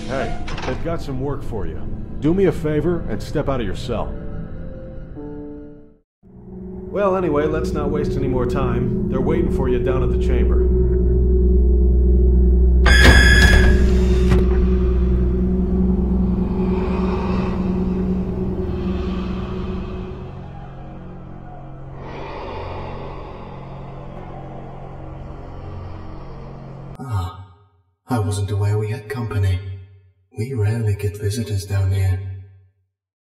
Hey, they've got some work for you. Do me a favor and step out of your cell. Well, anyway, let's not waste any more time. They're waiting for you down at the chamber. I wasn't aware we had company. We rarely get visitors down here.